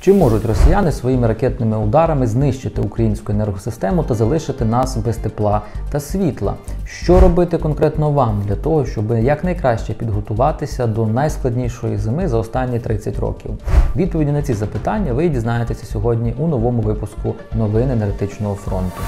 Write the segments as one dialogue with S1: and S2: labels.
S1: Чи можуть росіяни своїми ракетними ударами знищити українську енергосистему та залишити нас без тепла та світла? Що робити конкретно вам для того, щоб якнайкраще підготуватися до найскладнішої зими за останні 30 років? Відповіді на ці запитання ви дізнаєтеся сьогодні у новому випуску новин енергетичного фронту.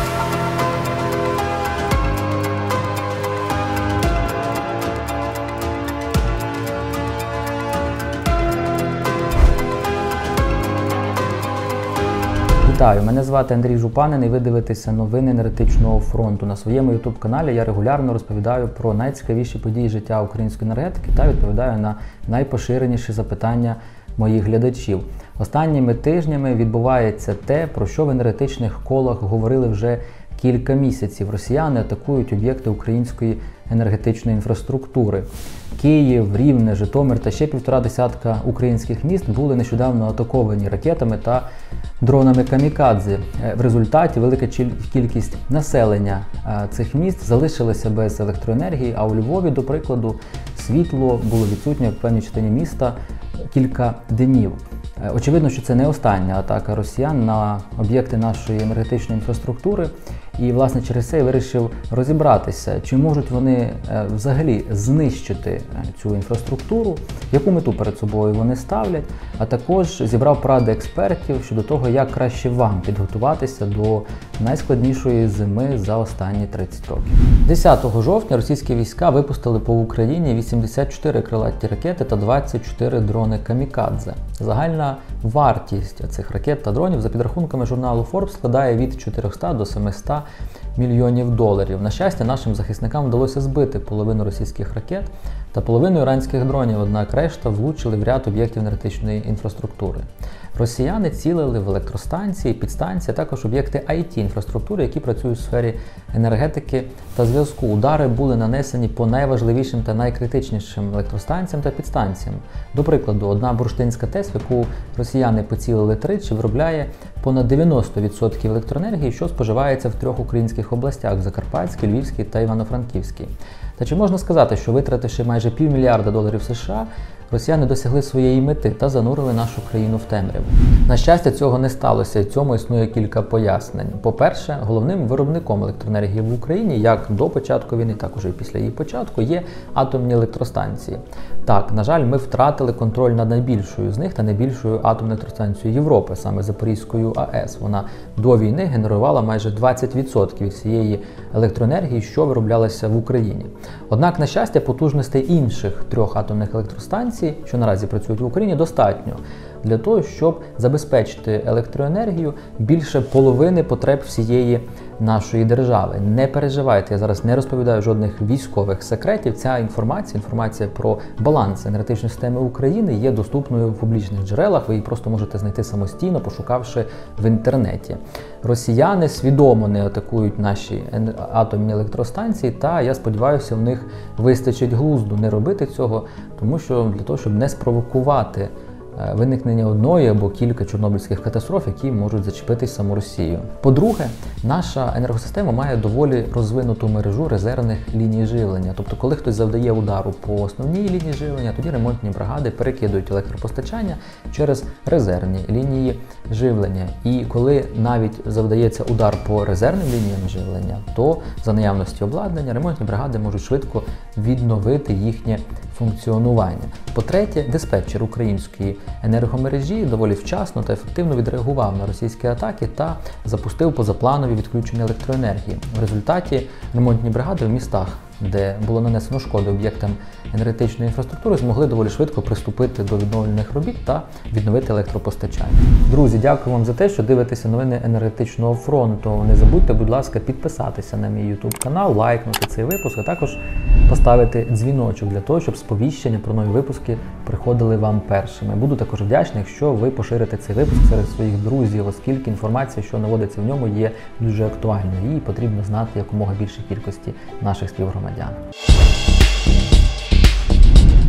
S1: Вітаю, мене звати Андрій Жупанин і ви дивитеся новини енергетичного фронту. На своєму YouTube-каналі я регулярно розповідаю про найцікавіші події життя української енергетики та відповідаю на найпоширеніші запитання моїх глядачів. Останніми тижнями відбувається те, про що в енергетичних колах говорили вже кілька місяців. Росіяни атакують об'єкти української енергетичної інфраструктури. Київ, Рівне, Житомир та ще 1,5 десятка українських міст були нещодавно атаковані ракетами та дронами камікадзе. В результаті велика кількість населення цих міст залишилася без електроенергії, а у Львові, до прикладу, світло було відсутнє в певній частині міста кілька днів. Очевидно, що це не остання атака росіян на об'єкти нашої енергетичної інфраструктури. І, власне, через це я вирішив розібратися, чи можуть вони взагалі знищити цю інфраструктуру, яку мету перед собою вони ставлять, а також зібрав поради експертів щодо того, як краще вам підготуватися до найскладнішої зими за останні 30 років. 10 жовтня російські війська випустили по Україні 84 крилаті ракети та 24 дрони камікадзе. Загальна вартість цих ракет та дронів, за підрахунками журналу Forbes, складає від 400 до 700 мільйонів доларів. На щастя, нашим захисникам вдалося збити половину російських ракет та половину іранських дронів, однак решта влучили в ряд об'єктів енергетичної інфраструктури. Росіяни цілили в електростанції, підстанції, а також об'єкти IT-інфраструктури, які працюють у сфері енергетики та зв'язку. Удари були нанесені по найважливішим та найкритичнішим електростанціям та підстанціям. До прикладу, одна бурштинська ТЕС, в яку росіяни поцілили тричі, виробляє понад 90% електроенергії, що споживається в 3 українських областях – Закарпатській, Львівській та Івано-Франківській. Та чи можна сказати, що витративши майже $500 мільярда США, росіяни досягли своєї мети та занурили нашу країну в темряву? На щастя, цього не сталося, і цьому існує кілька пояснень. По-перше, головним виробником електроенергії в Україні, як до початку війни, так уже і після її початку, є атомні електростанції. Так, на жаль, ми втратили контроль над найбільшою з них та найбільшою атомною електростанцією Європи, саме Запорізькою АЕС. Вона до війни генерувала майже 20% всієї електроенергії, що вироблялася в Україні. Однак, на щастя, потужностей інших 3 атомних електростанцій, що наразі працюють в Україні, достатньо для того, щоб забезпечити електроенергію більше половини потреб всієї нашої держави. Не переживайте, я зараз не розповідаю жодних військових секретів. Ця інформація про баланс енергетичної системи України є доступною в публічних джерелах, ви її просто можете знайти самостійно, пошукавши в інтернеті. Росіяни свідомо не атакують наші атомні електростанції, та я сподіваюся, в них вистачить глузду не робити цього, тому що для того, щоб не спровокувати виникнення одної або кілька чорнобильських катастроф, які можуть зачепити саму Росію. По-друге, наша енергосистема має доволі розвинуту мережу резервних ліній живлення. Тобто, коли хтось завдає удару по основній лінії живлення, тоді ремонтні бригади перекидують електропостачання через резервні лінії живлення. І коли навіть завдається удар по резервним лініям живлення, то за наявності обладнання ремонтні бригади можуть швидко відновити їхнє функціонування. По-третє, диспетчер української енергомережі доволі вчасно та ефективно відреагував на російські атаки та запустив позапланові відключення електроенергії. В результаті ремонтні бригади в містах, де було нанесено шкоди об'єктам енергетичної інфраструктури, змогли доволі швидко приступити до відновлювальних робіт та відновити електропостачання. Друзі, дякую вам за те, що дивитеся новини енергетичного фронту. Не забудьте, будь ласка, підписатися на мій YouTube канал, лайкнути цей випуск, а також поставити дзвіночок для того, щоб сповіщення про нові випуски приходили вам першими. Буду також вдячний, якщо ви поширите цей випуск серед своїх друзів, оскільки інформація, що наводиться в ньому, є дуже актуальною. Її потрібно знати якомога більшій кількості наших співгромадян.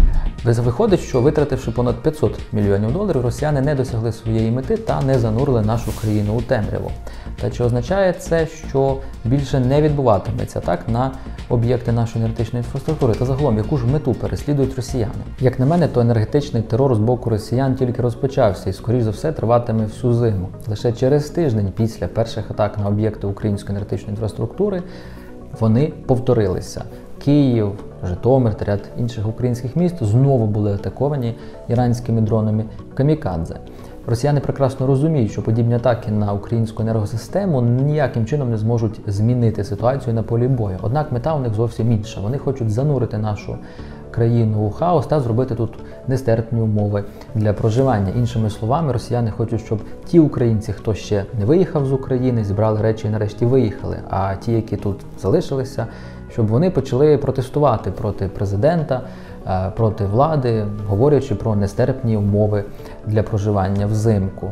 S1: Виходить, що витративши понад 500 мільйонів доларів, росіяни не досягли своєї мети та не занурили нашу країну у темряву. Та чи означає це, що більше не відбуватиметься атак на об'єкти нашої енергетичної інфраструктури? Та загалом, яку ж мету переслідують росіяни? Як на мене, то енергетичний терор з боку росіян тільки розпочався і, скоріш за все, триватиме всю зиму. Лише через тиждень після перших атак на об'єкти української енергетичної інфраструктури вони повторилися. Київ, Житомир та ряд інших українських міст знову були атаковані іранськими дронами камікадзе. Росіяни прекрасно розуміють, що подібні атаки на українську енергосистему ніяким чином не зможуть змінити ситуацію на полі бою. Однак мета у них зовсім інша. Вони хочуть занурити нашу країну у хаос та зробити тут нестерпні умови для проживання. Іншими словами, росіяни хочуть, щоб ті українці, хто ще не виїхав з України, зібрали речі і нарешті виїхали, а ті, які тут залишилися, щоб вони почали протестувати проти президента, проти влади, говорячи про нестерпні умови для проживання взимку.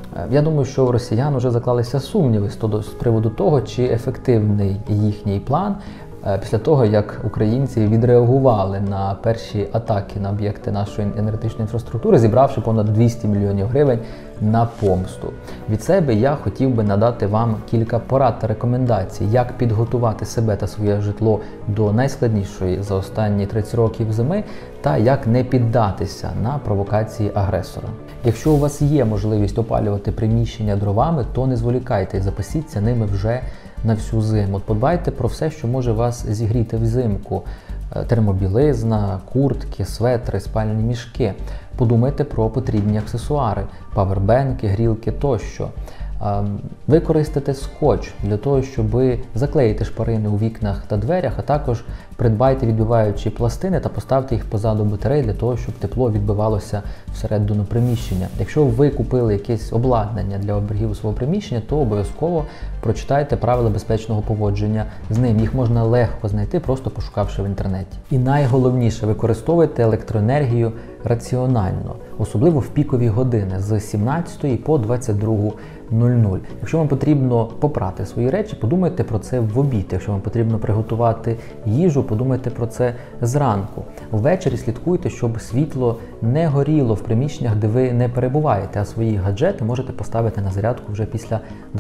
S1: Я думаю, що у росіян вже заклалися сумніви з приводу того, чи ефективний їхній план після того, як українці відреагували на перші атаки на об'єкти нашої енергетичної інфраструктури, зібравши понад 200 мільйонів гривень на помсту. Від себе я хотів би надати вам кілька порад та рекомендацій, як підготувати себе та своє житло до найскладнішої за останні 30 років зими та як не піддатися на провокації агресора. Якщо у вас є можливість опалювати приміщення дровами, то не зволікайте і запасіться ними вже на всю зиму. Подбайте про все, що може вас зігріти взимку. Термобілизна, куртки, светри, спальні мішки. Подумайте про потрібні аксесуари, павербенки, грілки тощо. Використайте скотч для того, щоб заклеїти шпарини у вікнах та дверях, а також придбайте відбиваючі пластини та поставте їх позаду батарей для того, щоб тепло відбивалося всередину приміщення. Якщо ви купили якесь обладнання для оберігу свого приміщення, то обов'язково прочитайте правила безпечного поводження з ним. Їх можна легко знайти, просто пошукавши в інтернеті. І найголовніше, використовуйте електроенергію раціонально, особливо в пікові години з 17 по 22:00. Якщо вам потрібно попрати свої речі, подумайте про це в обід. Якщо вам потрібно приготувати їжу, подумайте про це зранку. Ввечері слідкуйте, щоб світло не горіло в приміщеннях, де ви не перебуваєте, а свої гаджети можете поставити на зарядку вже після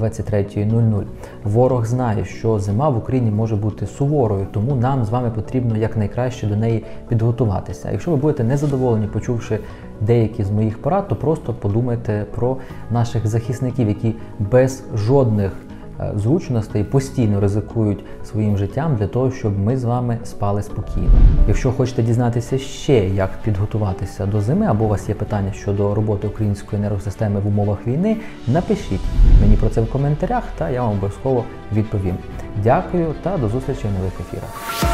S1: 23:00. Ворог знає, що зима в Україні може бути суворою, тому нам з вами потрібно якнайкраще до неї підготуватися. Якщо ви будете незадоволені, почувши деякі з моїх порад, то просто подумайте про наших захисників, які без жодних зручностей постійно ризикують своїм життям для того, щоб ми з вами спали спокійно. Якщо хочете дізнатися ще, як підготуватися до зими, або у вас є питання щодо роботи української енергосистеми в умовах війни, напишіть мені про це в коментарях, та я вам обов'язково відповім. Дякую та до зустрічі в нових ефірах.